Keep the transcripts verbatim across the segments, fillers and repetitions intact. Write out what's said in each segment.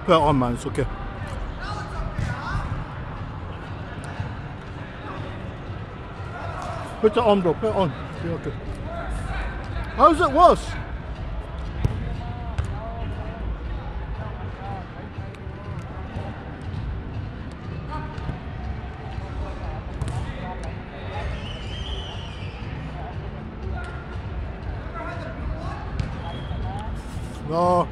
Put it on, man, it's okay. Put it on, bro, put it on. Yeah, okay. How's it worse? No.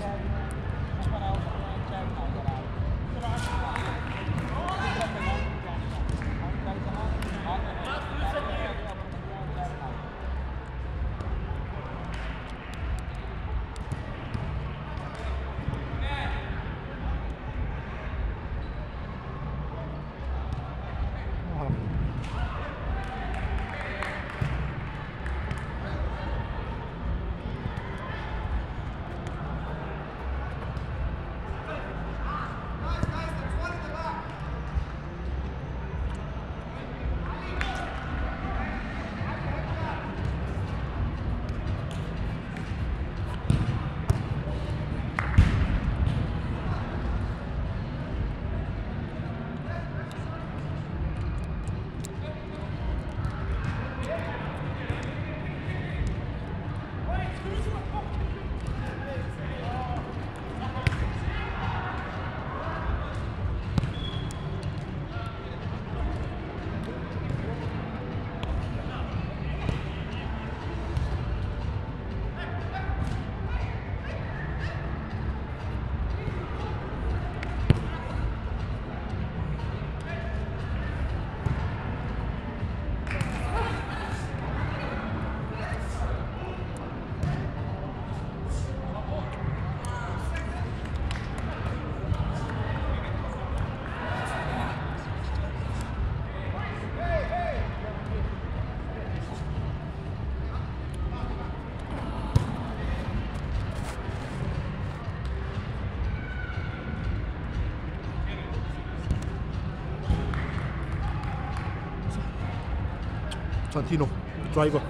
Santino, driver.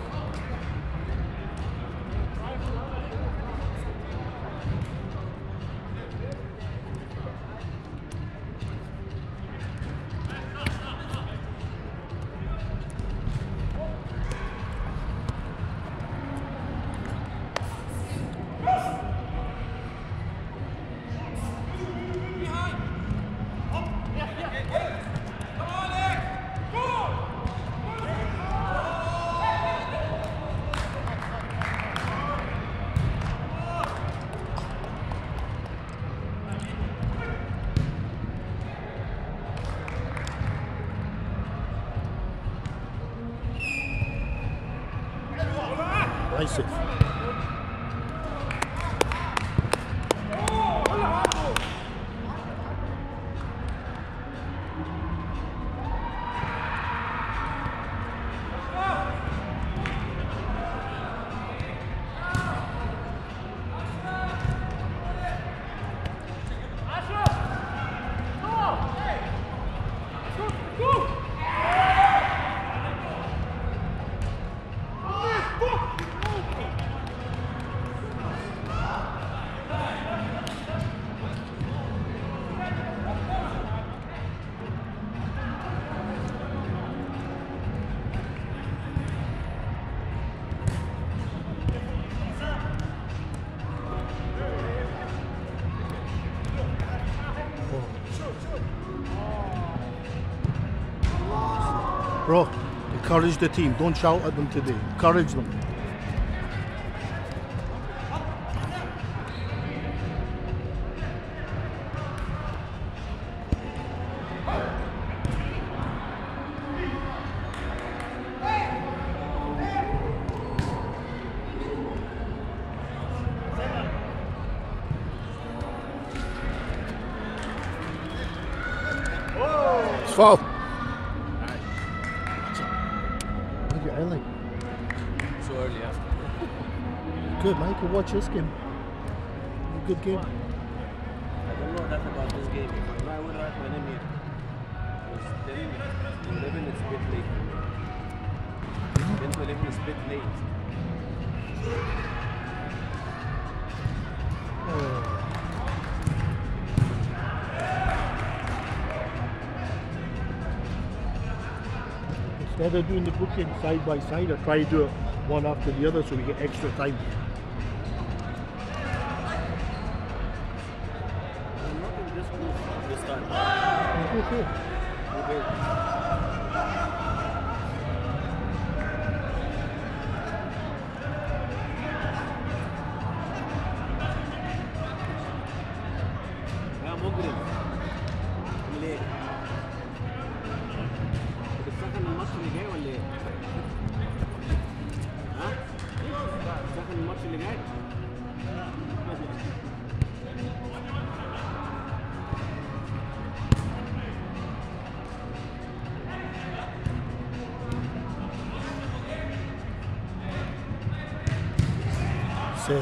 Nice. Bro, encourage the team. Don't shout at them today. Encourage them. It's foul. So early after. Good, man. You can watch this game. A good game. I don't know that about this game. If I would write my name here. Because ten to eleven is a bit late for me. ten to eleven is a bit late. Oh. Instead of doing the booking side by side, I try to do it one after the other so we get extra time. I'm not in this group this time. Okay. Okay. يا مجرم ليه؟ بتسخن الماتش اللي جاي ولا ايه؟ ها؟ بتسخن الماتش اللي جاي؟ Safe.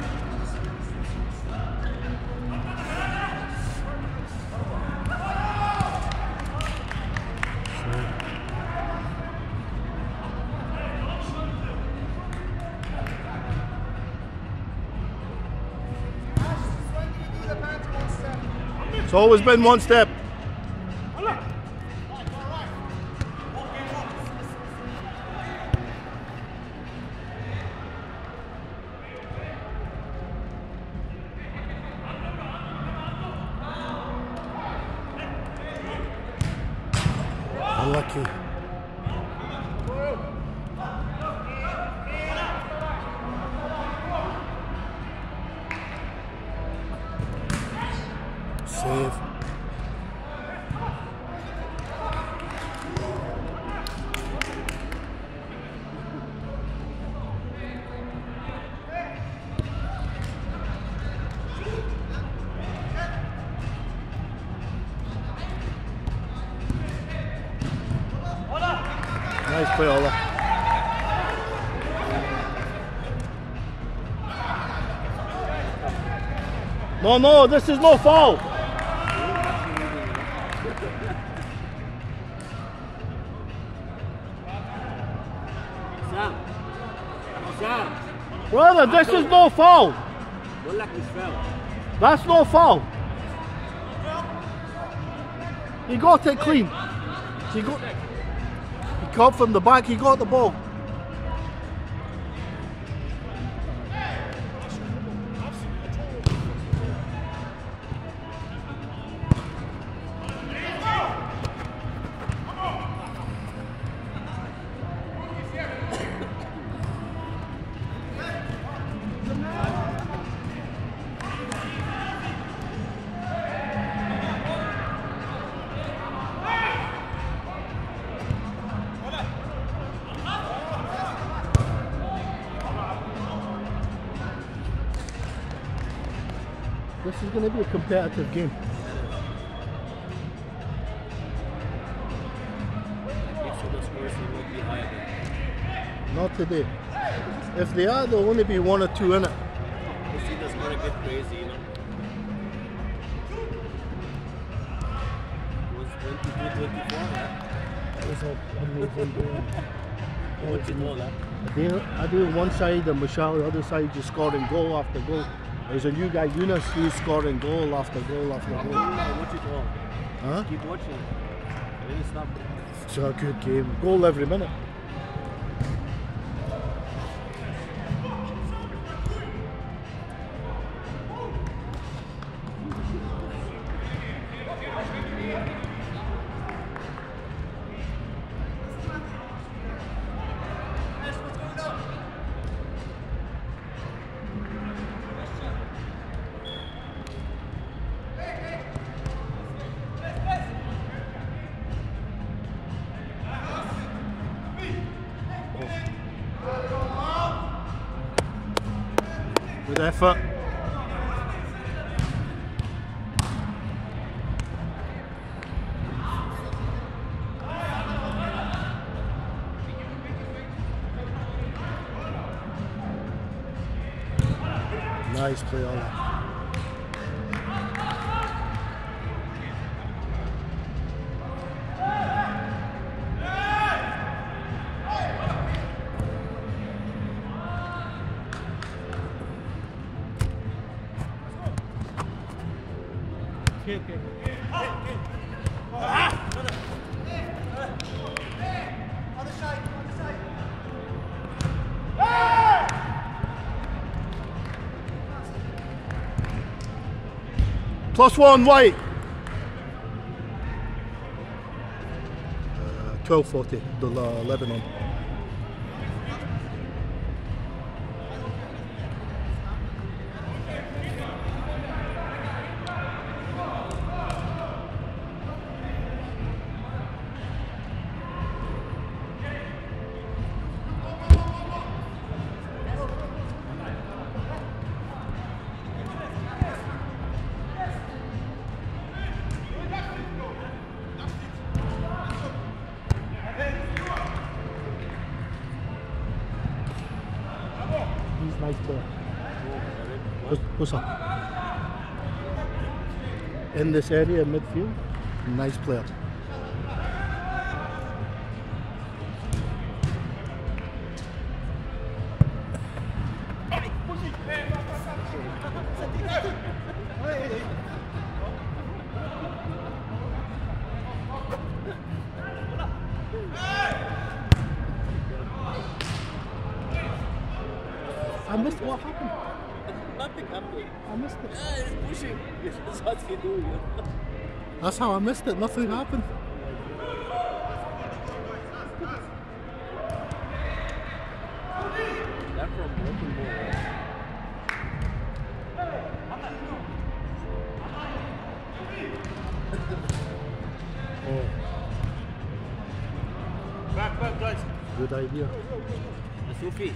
It's always been one step. Unlucky. Save. Nice play, Ola. No, no, this is no foul. Sam. Sam. Brother, this is no foul. بقول لك مش فاول. That's no foul. He got it clean. He got. He caught from the back. He got the ball. This is going to be a competitive game. So the scores will be higher than. Not today. If they are, there'll only be one or two in it. You see the score a bit crazy, you know. It was twenty-two twenty-four, yeah. That was an amazing game. What you know, that? I do, I do one side and Michelle the other side just scoring goal after goal. There's a new guy, Eunice, who's scoring goal after goal after goal. Watch it all. Huh? Keep watching. Really stop. It's a good game. Goal every minute. Good effort. Nice play, Ola. Okay, okay. Plus one white. Uh, twelve forty, dollar Lebanon. He's nice player. What's, what's up? In this area, midfield, nice player. I missed what happened. Nothing happened. I missed it. Yeah, he's pushing. That's what he do. That's how I missed it. Nothing happened. That from broken ball. Oh, Back, back, guys. good idea. Sufi.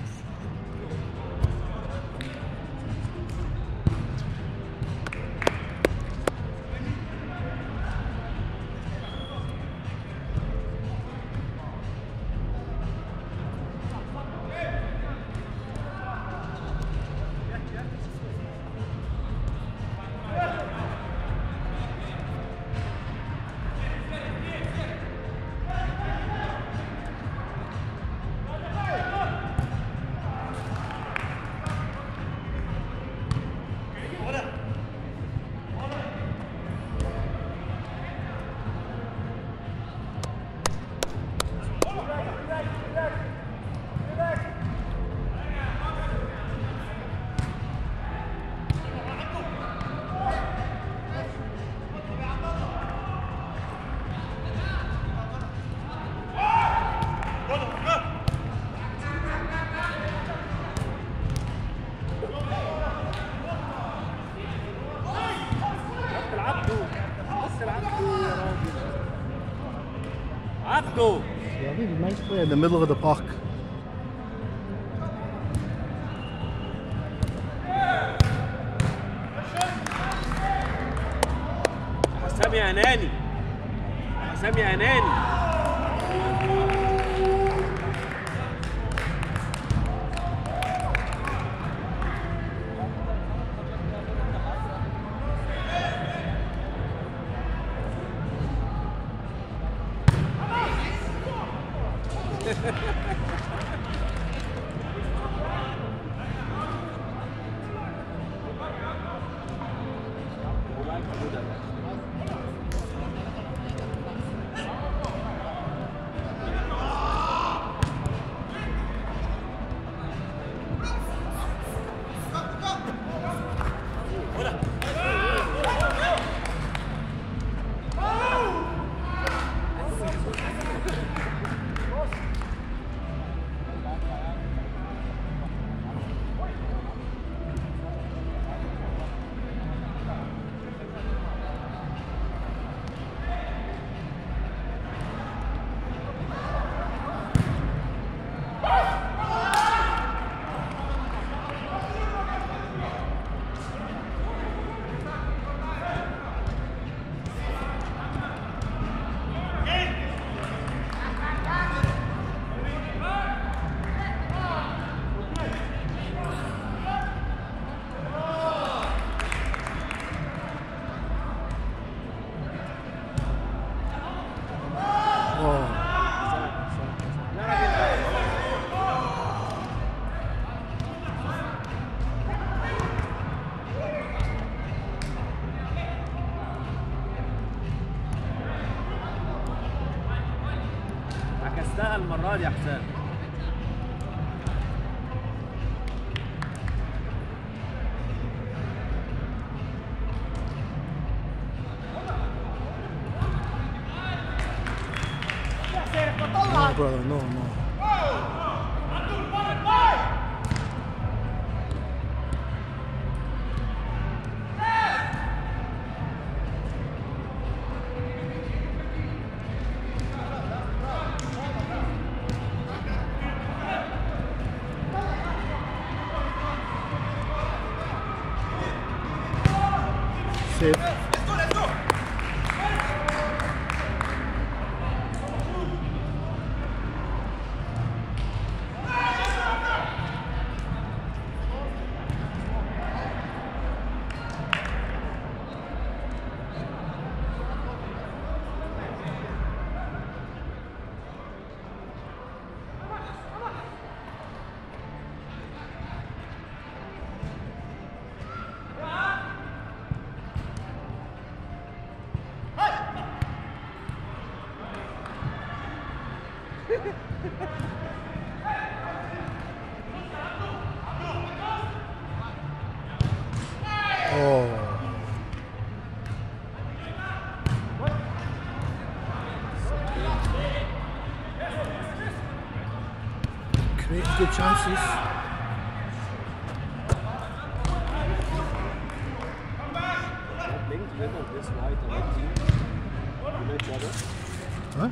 Abdo. Yeah, really nice player in the middle of the park. حسام يا ناني. حسام يا ناني. جبتها المرة دي يا حسام. No, brother, no, no. Safe. Oh. Create good chances. That linked middle this wide on that team. You know each other? Huh?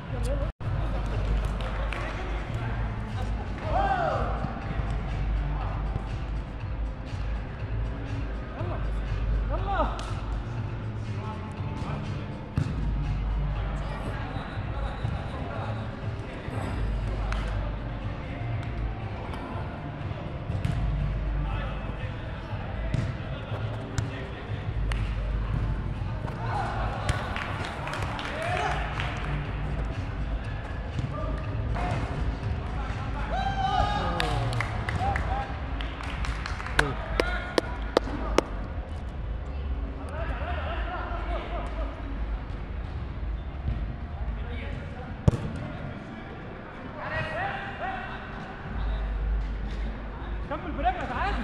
كمل برجلك عادي.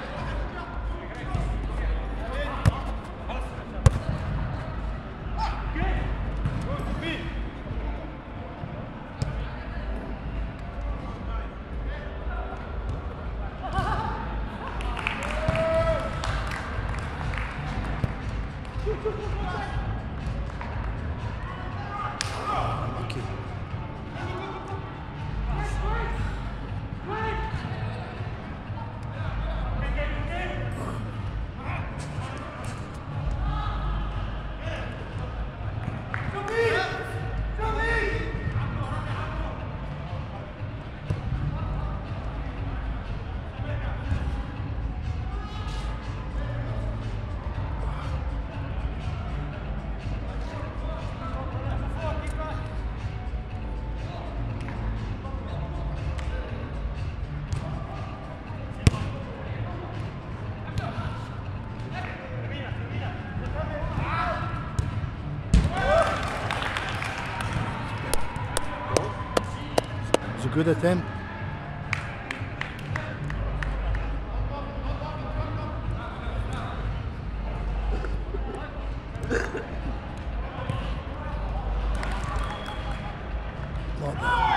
It's a good attempt. Not bad.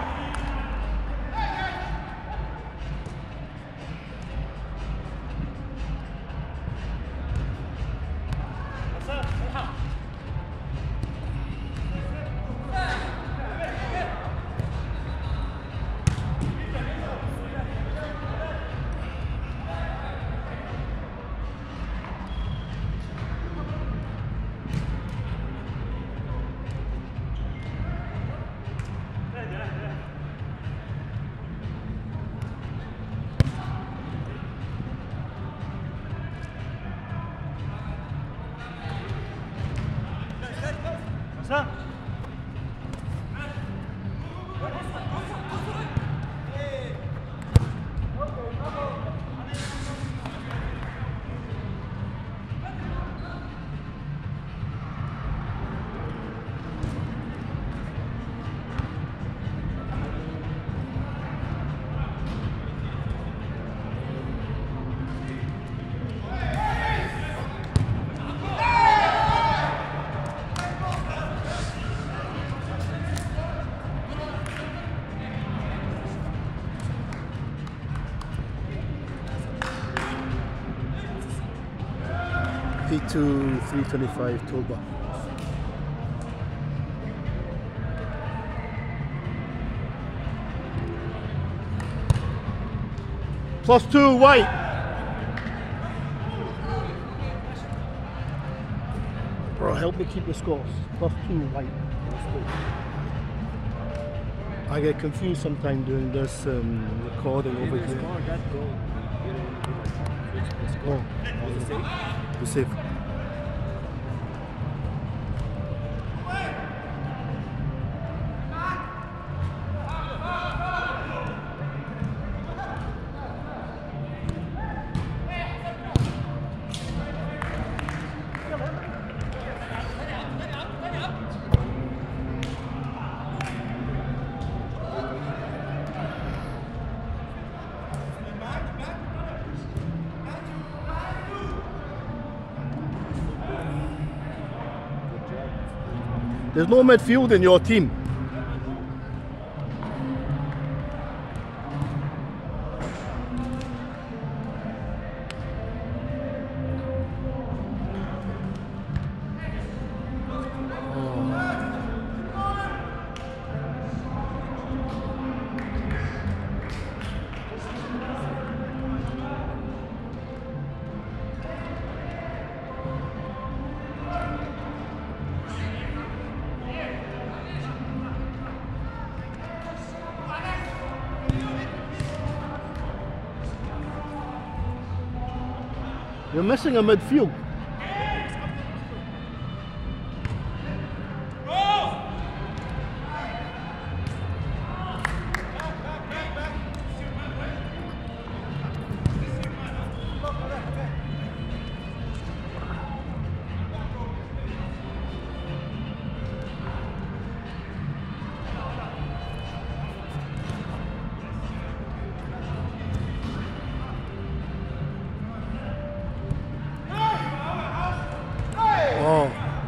حسام. two, three twenty-five Toba. Plus two, white. Bro, help me keep the scores. Plus two, white. I get confused sometimes doing this um, recording over Even here. score that goal, you don't want to do like the score. Oh, Was it safe? the safe. There's no midfield in your team. You're missing a midfield. Oh.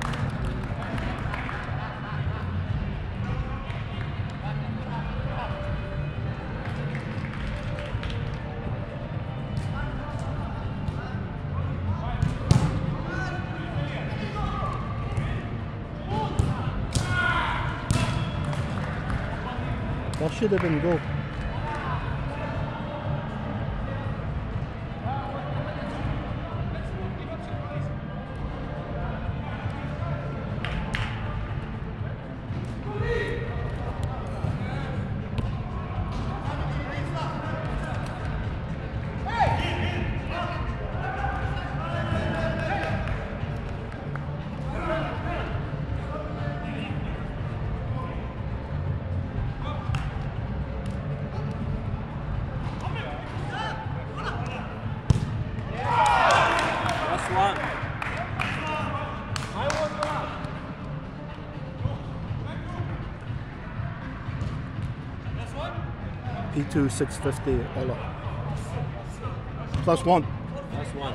That should have been goal. P two six fifty Ola. Plus one. Plus one.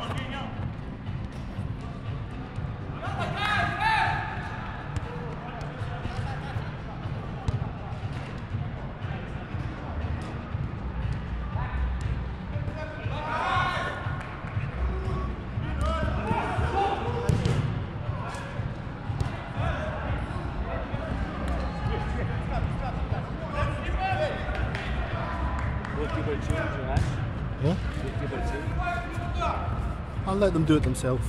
Goalkeeper change, Josh. Huh? Goalkeeper change. I'll let them do it themselves.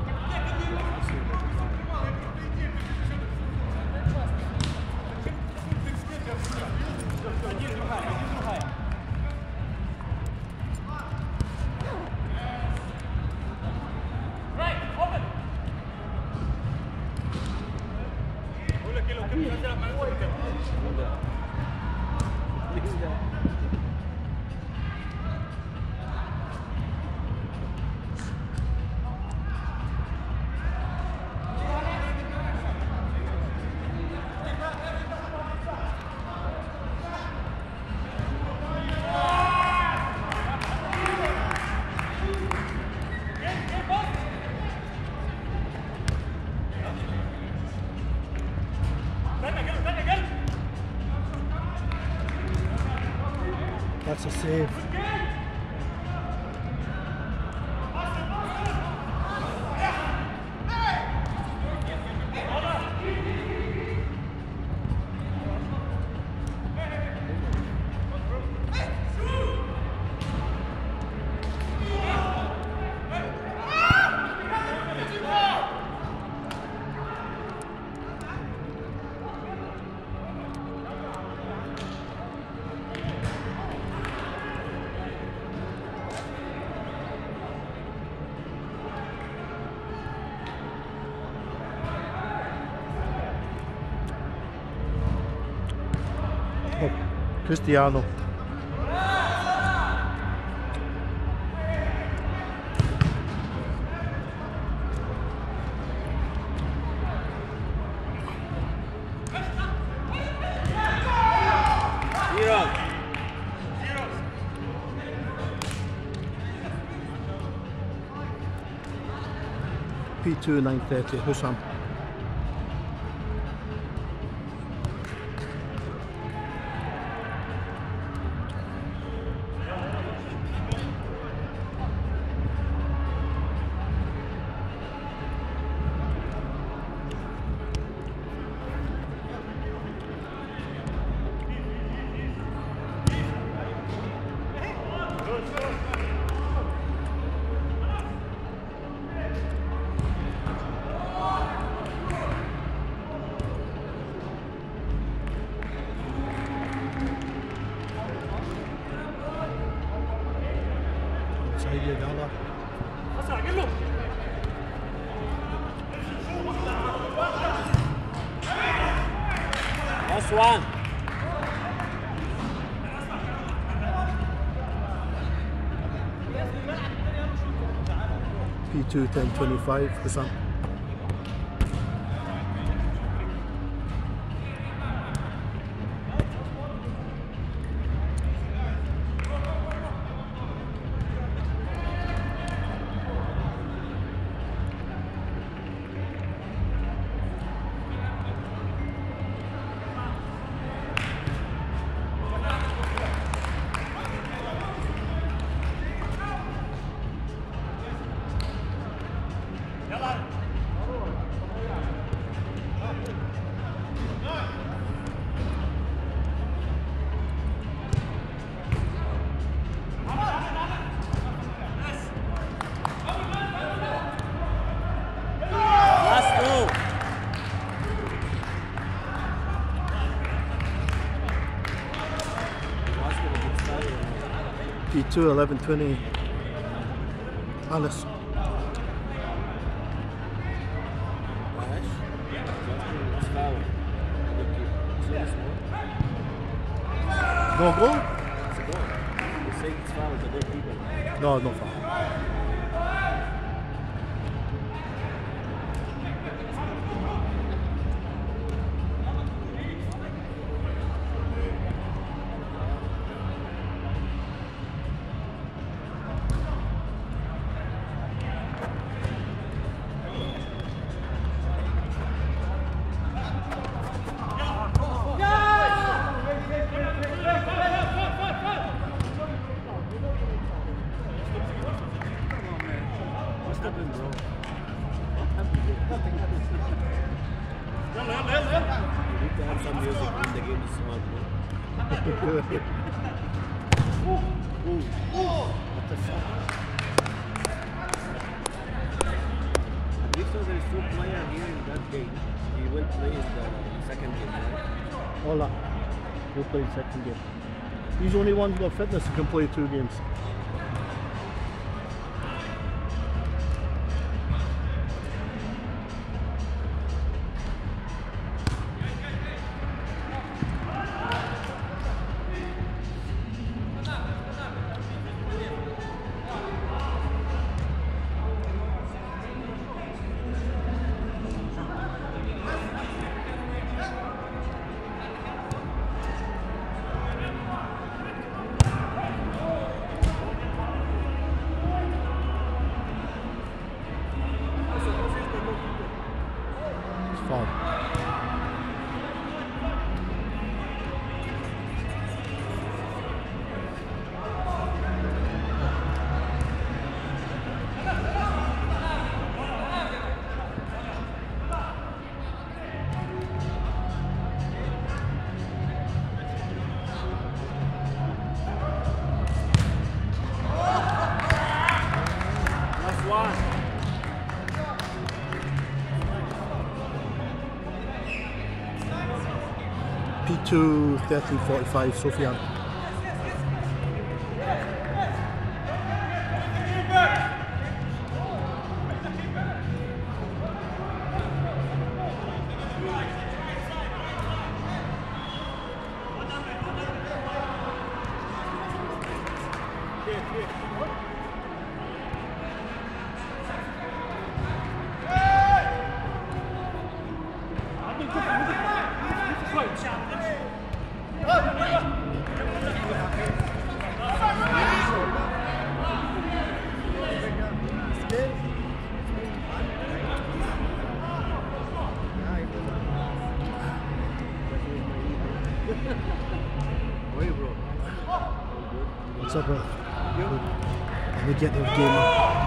That's a save. Cristiano. P two nine thirty, Hussam. Last one. P two ten twenty-five, Hussam. P two eleven twenty, Alice. No goal? It's a goal. You say it's foul, it's a good people. No, no foul. Hola. He'll play second game. He's the only one who's got fitness who can play two games. P two thirteen forty-five, Sofian. What's up, bro? Let me get the game up.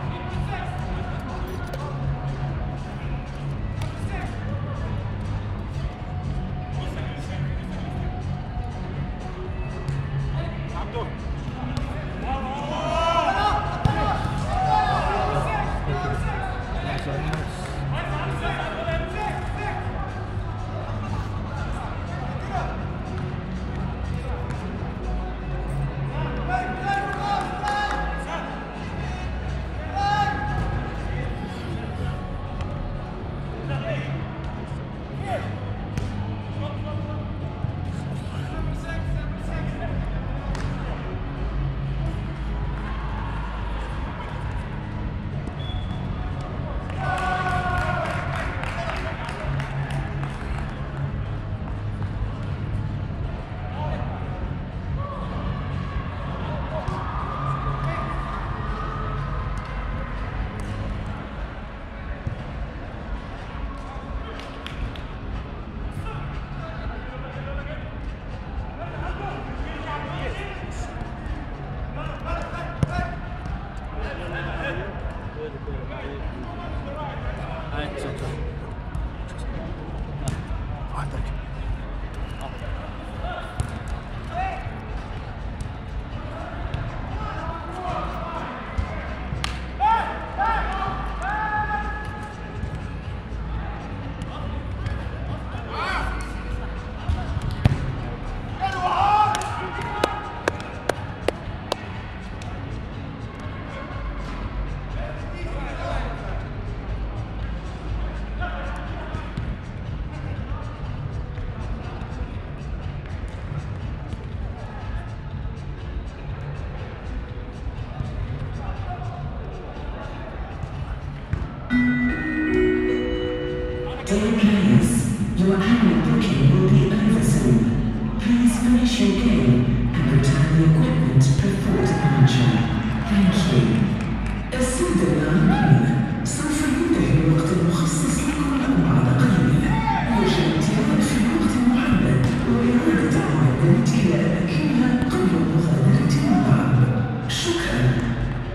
Dear players, your annual booking will be over soon. Please finish your game and return the equipment before departure. Thank you. السادة اللاعبين سوف ينتهي الوقت المخصص لكم بعد قليل. يرجى الانتظار في الوقت المحدد وإعادة المعدات إلى أماكنها قبل مغادرة الملعب. شكرا.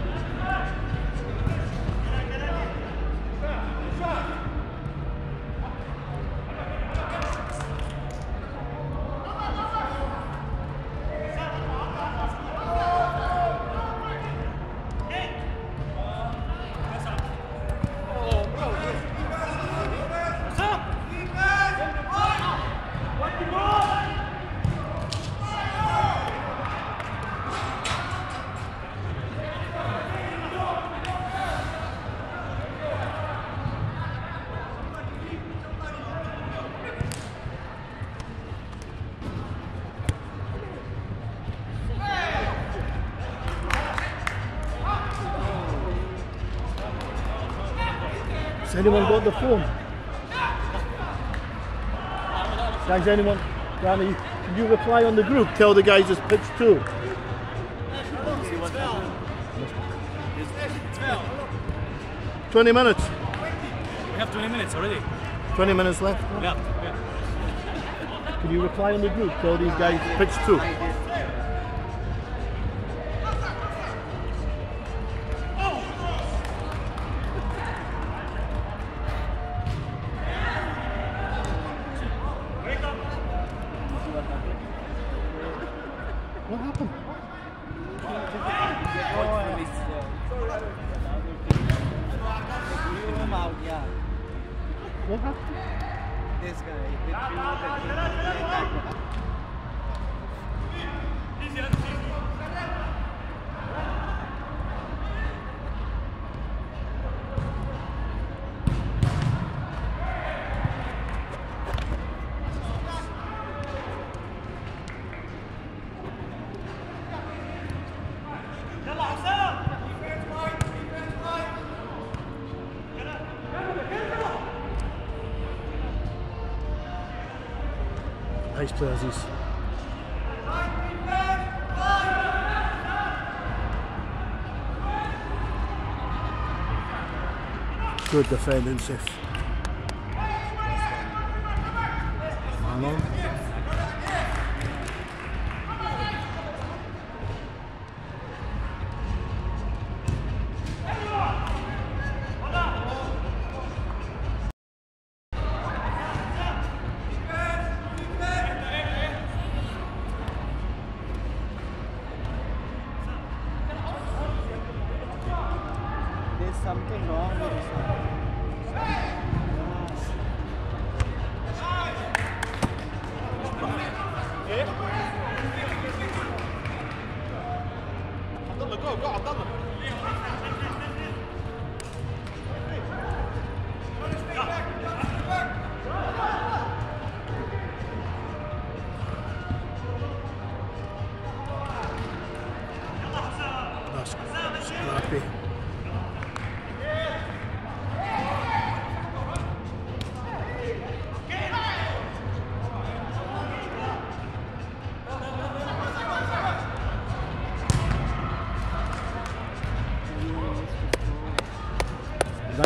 Has anyone got the phone? Guys, anyone? Danny, can you reply on the group? Tell the guys it's pitch two. twenty minutes. We have twenty minutes already. twenty minutes left. Yeah. yeah. Can you reply on the group? Tell these guys pitch two. What happened? What happened? This guy. Nice play, Aziz. Good defending, Sif. Marlon.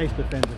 Nice defending.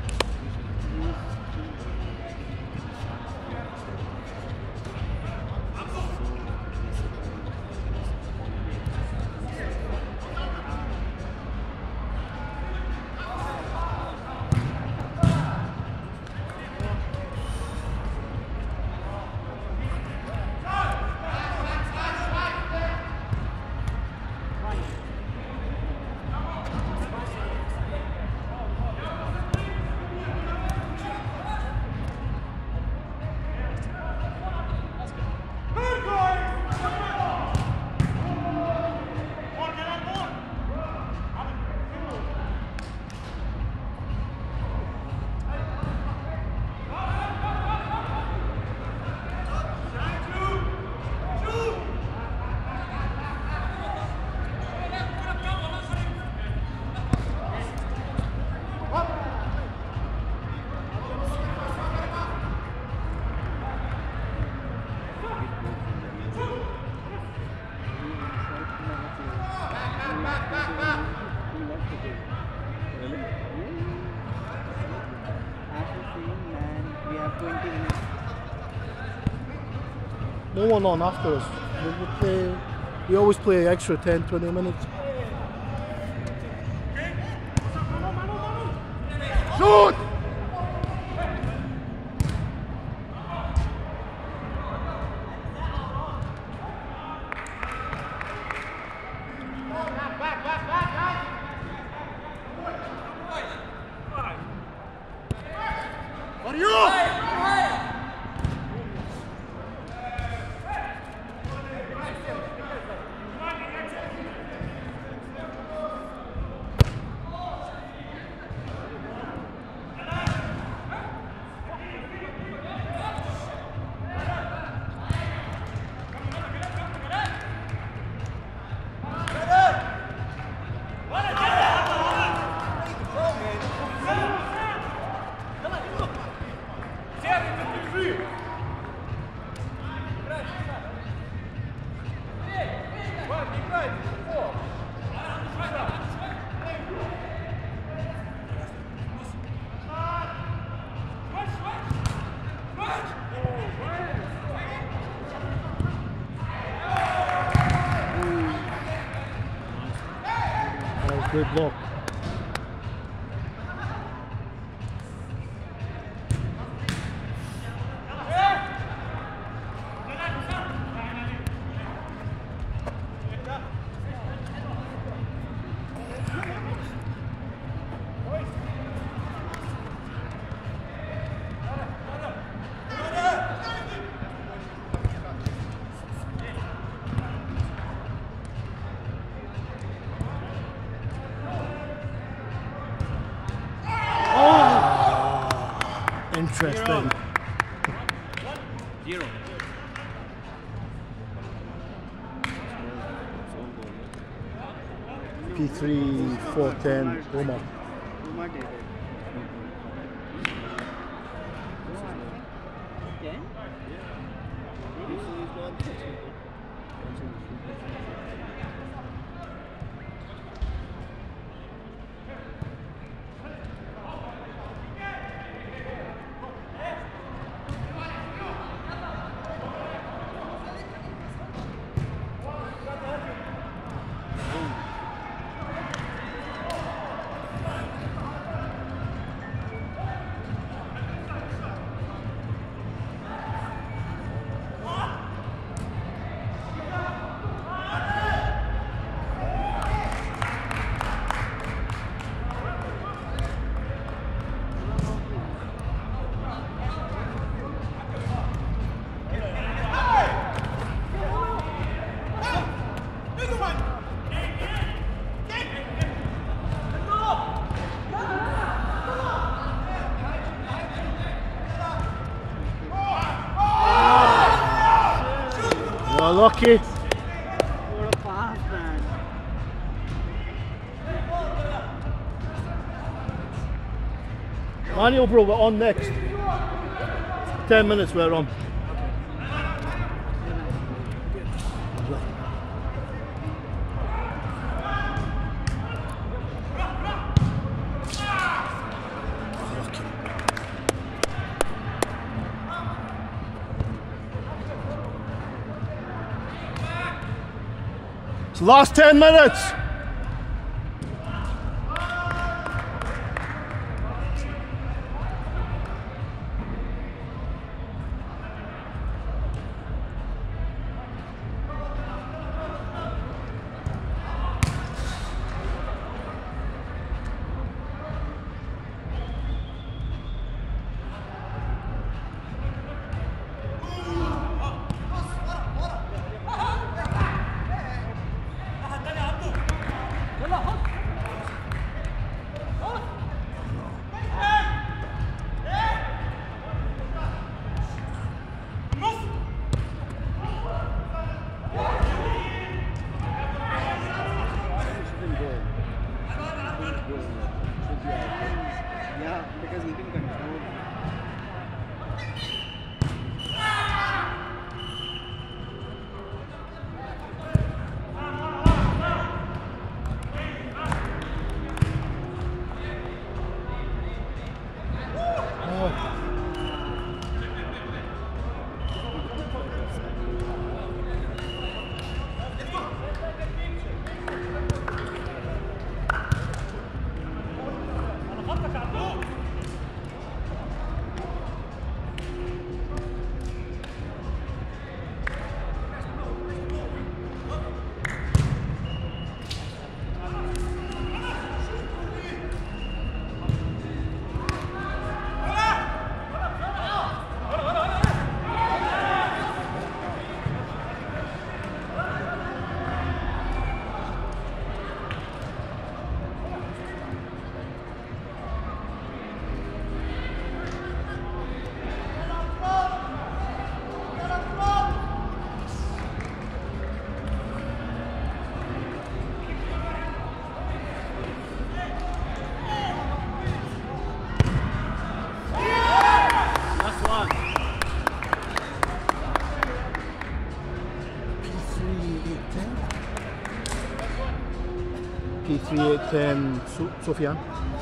No one on after us. We, we, play, we always play extra ten, twenty minutes. Shoot! Good block. Interesting. Zero. P three, four ten, Omar. You're lucky. What a pass, man. Manuel, bro, we're on next. Ten minutes we're on. Last ten minutes. Yeah, because he can control. P three eight ten Sufyan.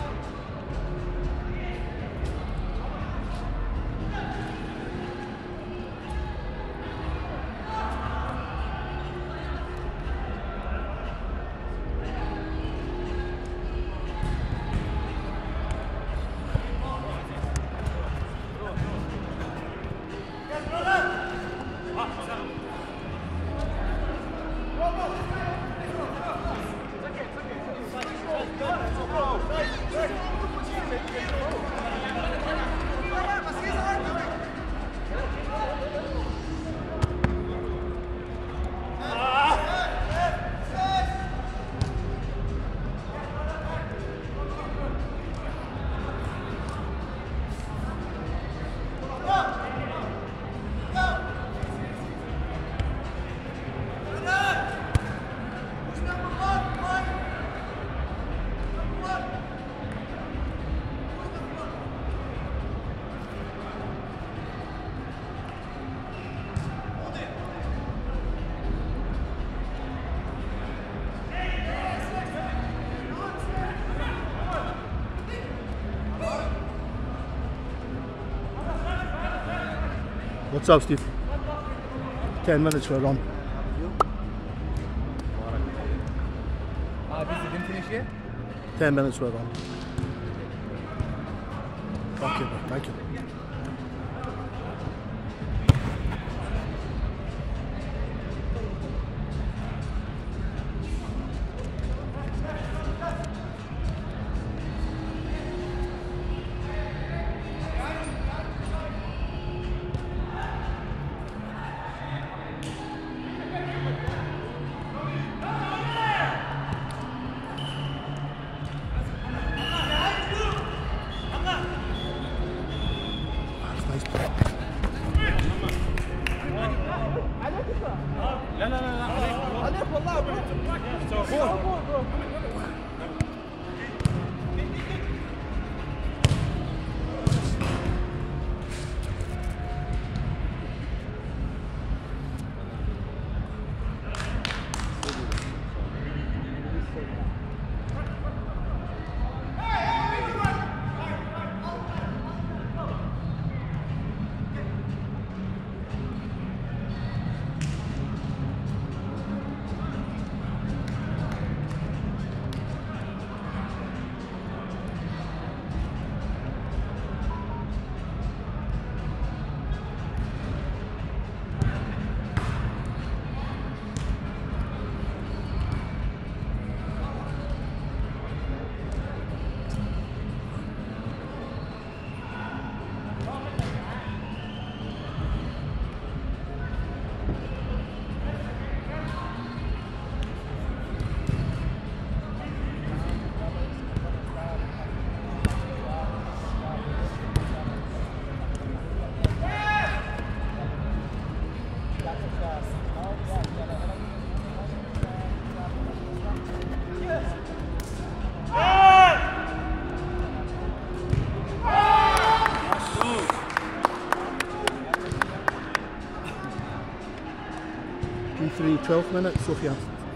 What's up, Steve? Ten minutes for a run. Ah, this didn't finish yet? Ten minutes for a run. Thank you, thank you. three, twelve minutes, Sophia.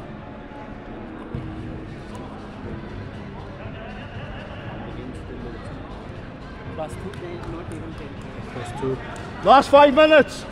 Plus two, they not even ten. Plus two. Last five minutes!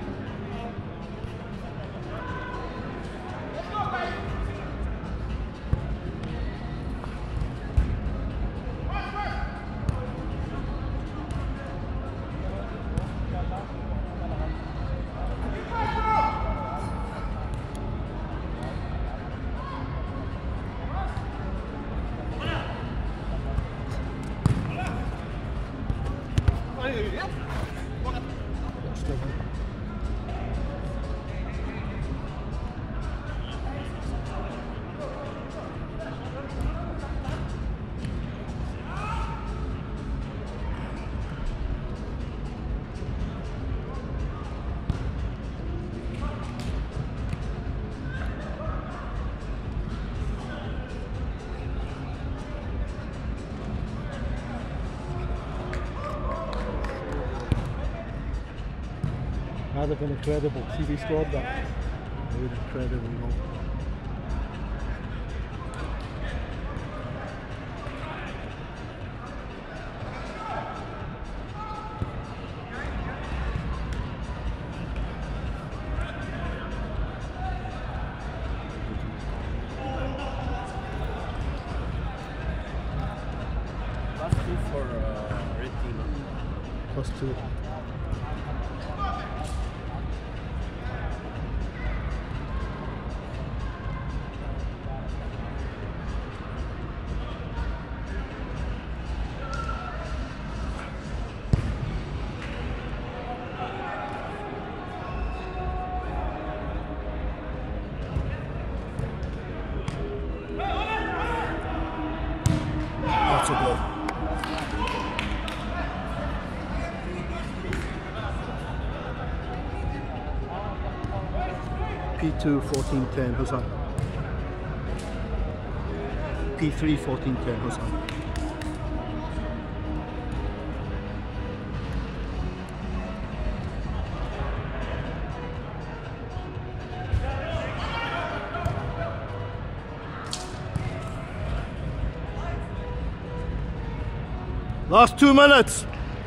That'd have been incredible. See if he scored that. It would have been incredible goal. Plus two for uh, red team. Plus two. That's a goal. P two fourteen ten, Hussain. P three fourteen ten, Hussain. Last two minutes.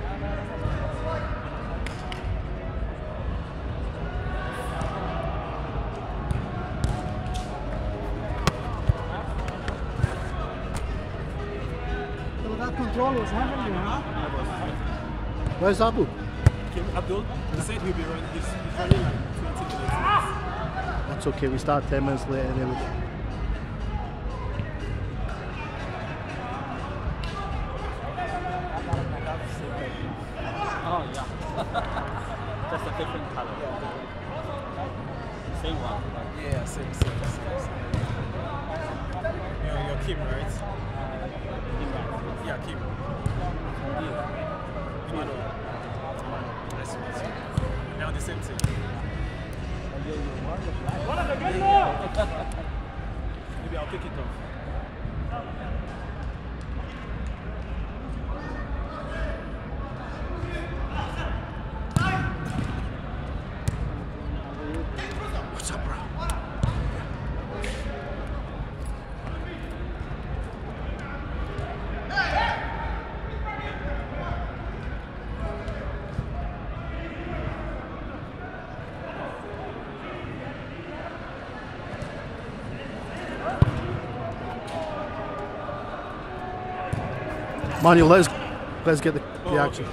So that control was happening, huh? Where's Abu? Abdul, he said he'll be running, he's, he's running like twenty minutes. That's okay, we start ten minutes later anyway. Oh yeah. Just a different color. Same one. Yeah, same, same, same, same. You're, you're Kim, right? Yeah, Kim. Emmanuel. Nice to meet you. They're on the same team. Maybe I'll pick it off. What's up, bro? Manuel, let's let's get the, the action.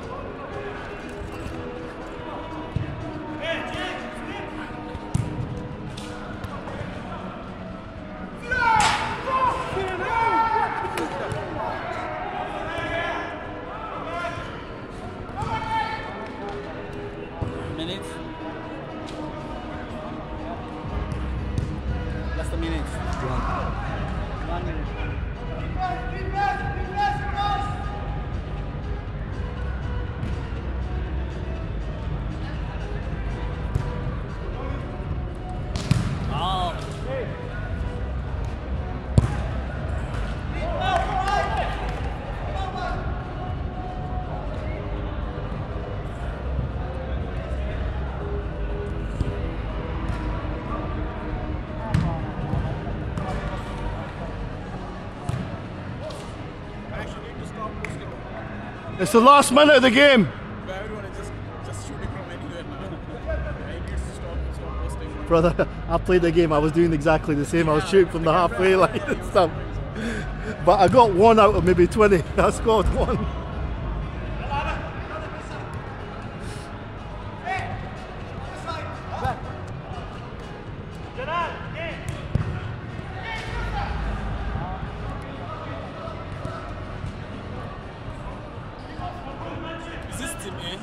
Minutes. Just a minute. One minute. It's the last minute of the game. But everyone is just, just shooting from anywhere now. I need to stop, stop posting. Brother, I played the game, I was doing exactly the same. I was shooting from the halfway line and stuff. But I got one out of maybe twenty. I scored one. Is this team A?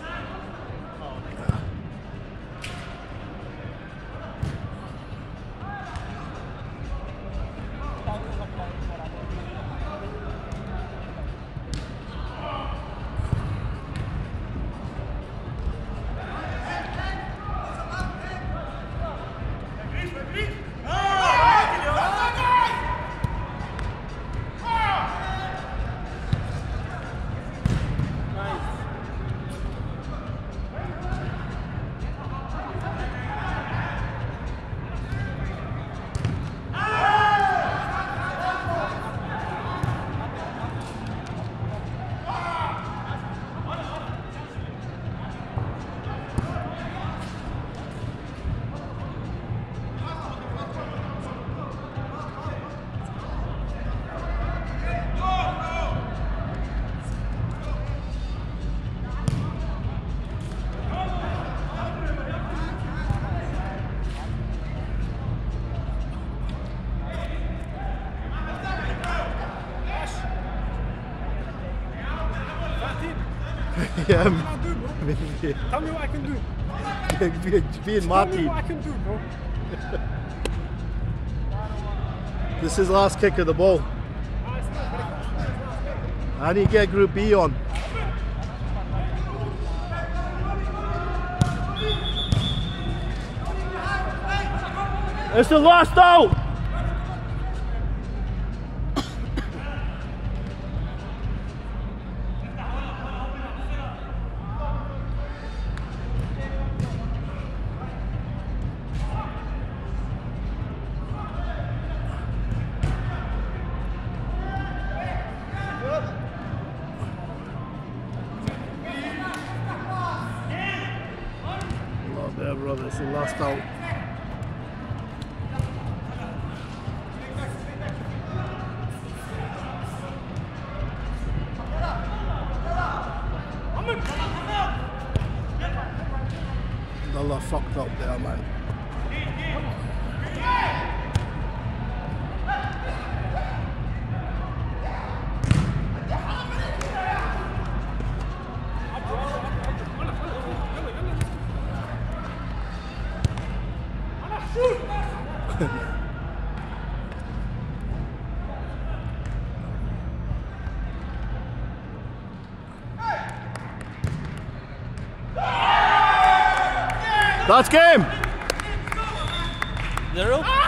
Yeah, What can I do, bro? Tell me what I can do. being Tell me Marty. what I can do, bro. This is the last kick of the ball. I need to get Group B on. It's the last out! Not there, brother. It's the last out. Allah fucked up there, man. That's game. Zero.